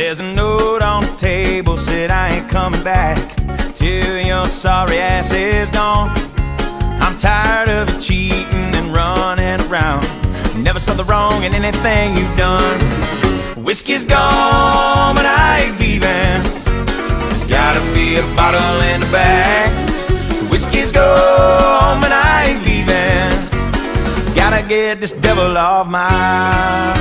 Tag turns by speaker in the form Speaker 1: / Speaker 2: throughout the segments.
Speaker 1: There's a note on the table, said I ain't coming back till your sorry ass is gone. I'm tired of you cheating and running around. Never saw the wrong in anything you've done. Whiskey's gone, but I ain't leaving. There's gotta be a bottle in the back. Whiskey's gone, but I ain't leaving. Gotta get this devil off my.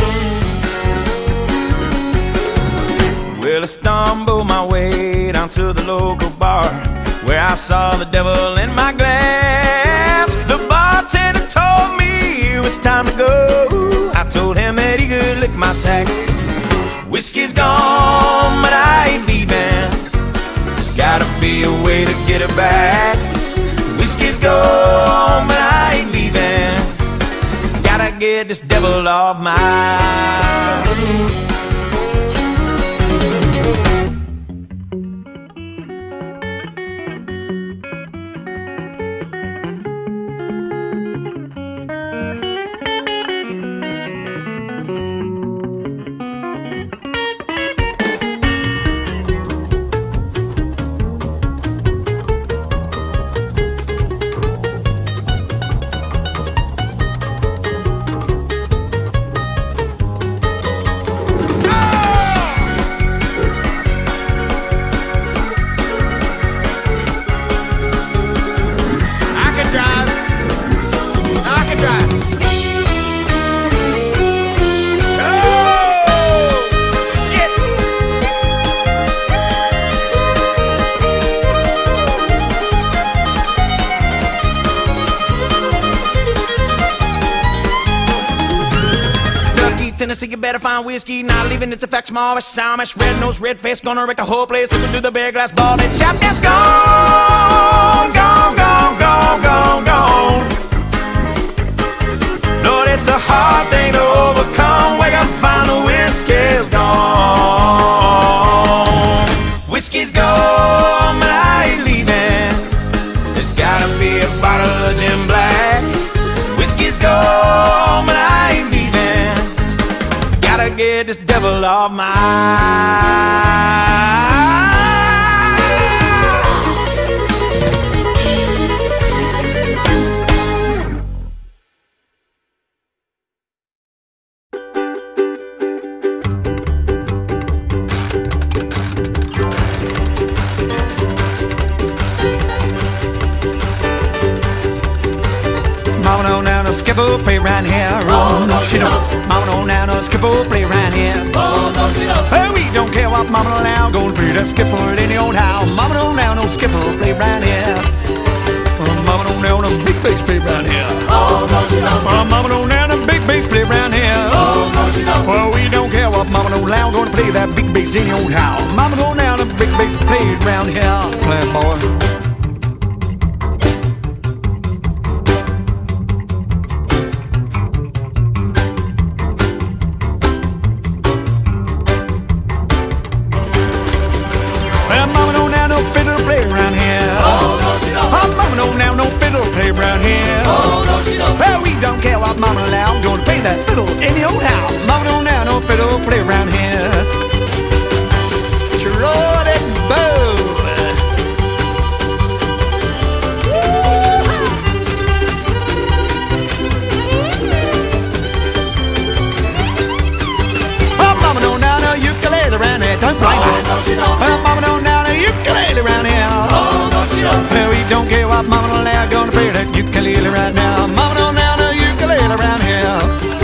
Speaker 1: Well, I stumbled my way down to the local bar, where I saw the devil in my glass. The bartender told me it was time to go. I told him that he could lick my sack. Whiskey's gone, but I ain't leaving. There's gotta be a way to get it back. Whiskey's gone, but I ain't leaving. Gotta get this devil off my. Tennessee, you better find whiskey. Not leaving, it's a fact. Small, sour mash, red nose, red face. Gonna wreck the whole place. Looking through the big glass ball. That shop that's gone, gone, gone, gone, gone, gone. Lord, it's a hard thing to overcome. Wake up, find the whiskey's gone. Whiskey's gone, but I ain't leaving. There's gotta be a bottle of Jim Black. Whiskey's gone, but I ain't leaving. Gotta get this devil off my. Mama don't now no skiffle play round here. Oh no she don't. Mama don't now no skiffle play round here. Oh no she don't. Hey, we don't care what mama don't now. Gonna play that skiffle in the old house. Mama don't now no skiffle play round here. Mama don't now no big bass play round here. Oh no she don't. Mama don't now no big bass play round here. Oh no she don't. Well, we don't care what mama don't now. Gonna play that big bass in the old house. Mama don't now no big bass play round here. Play it, boy. Well, we don't care what mama allow. Gonna play that fiddle in the old house. Mama don't now no fiddle play around here. Roll that bow. Oh, mama don't now no ukulele around here. Don't blame me. Oh, mama don't now no ukulele around here. Well, we don't care what mama don't allow. Gonna play that ukulele right now. Mama don't now no ukulele around here.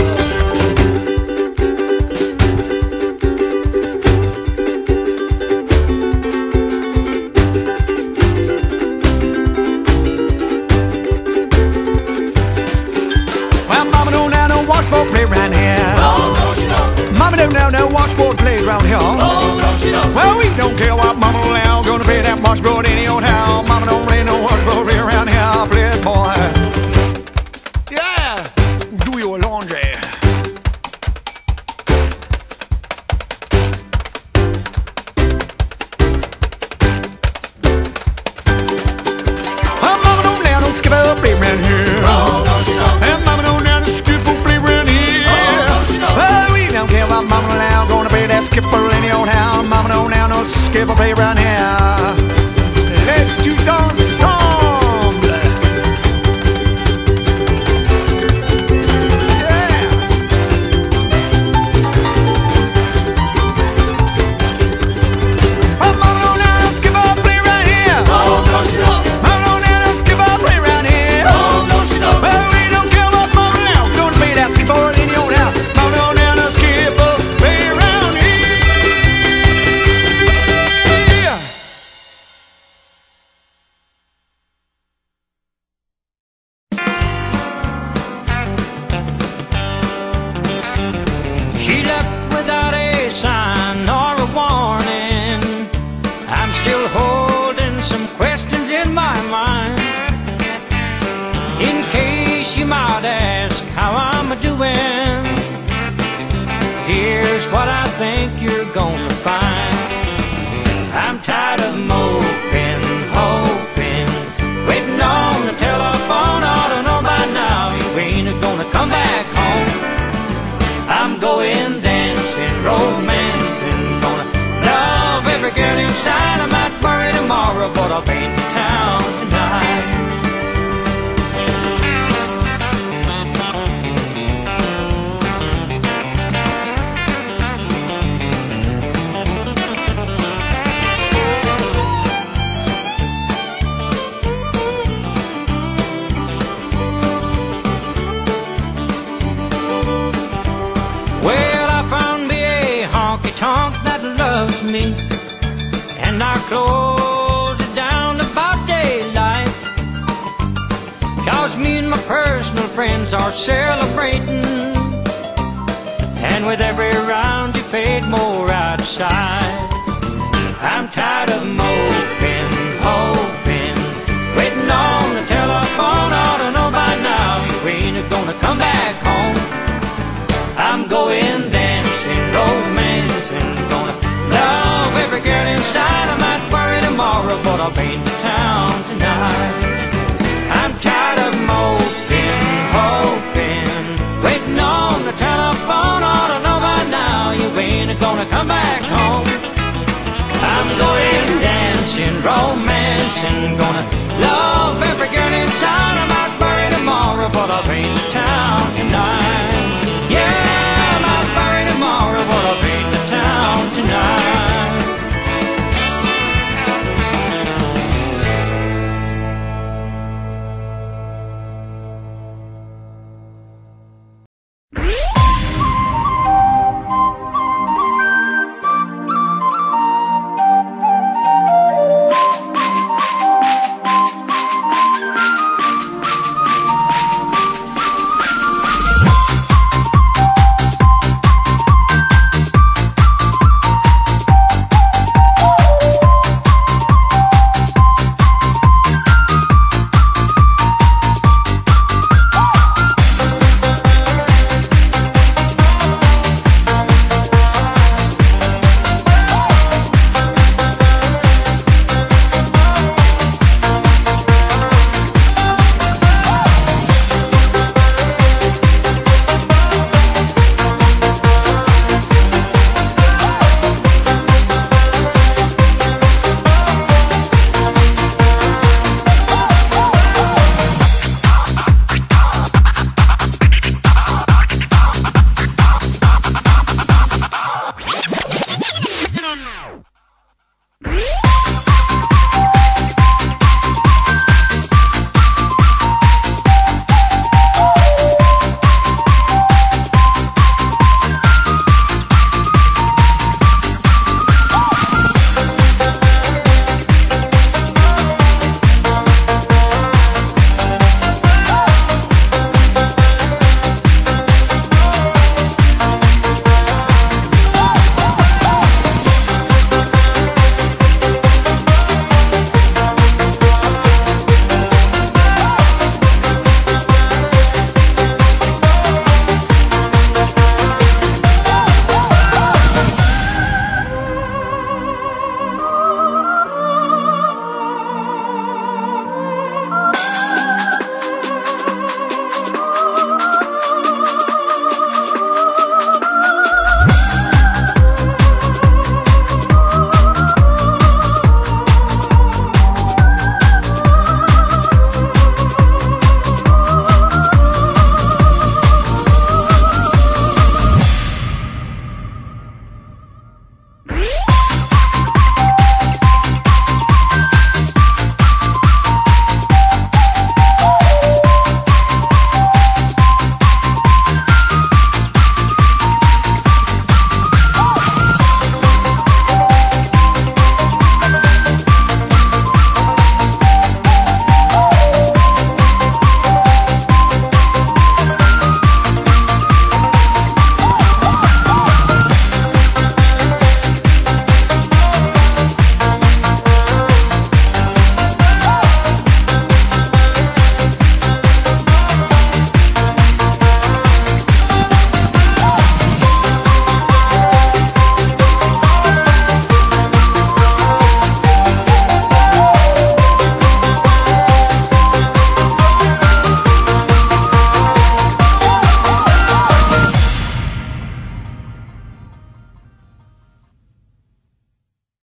Speaker 1: Well, mama don't now no washboard play around here. Oh, no, she don't. Mama don't now no washboard play around here. Oh, no, she don't. Well, we don't care what mama don't allow. Gonna play that washboard in the old house. Mama don't play no washboard play around here. Play it, boy. Yeah, do your laundry. Mama don't now no skip up play around here. Oh, no, she don't. And mama don't now no skip up play around here. Oh, no, she don't. Well, we don't care what mama allow. Gonna play that skipper in the old
Speaker 2: I'm a-doing. Here's what I think you're gonna find. I'm tired of moping, hoping, waiting on the telephone. Ought to know by now you ain't gonna come back home. I'm going dancing, romancing, gonna love every girl inside. I might worry tomorrow, but I'll paint the town tonight. Well, I found me a honky-tonk that loves me, and our clothes are down about daylight, 'cause me and my personal friends are celebrating, and with every round you fade more outside. I'm tired of moping, hoping, waiting on the telephone. Ought to know by now you ain't gonna come back home. I'm going dancing, romancing, gonna love every girl inside. I might worry tomorrow, but I'll paint the town tonight. I'm tired of moping, hoping, waiting on the telephone. Ought to know by now you ain't gonna come back home. I'm going dancing, romancing, gonna love every girl inside. I might worry tomorrow, but I'll paint the town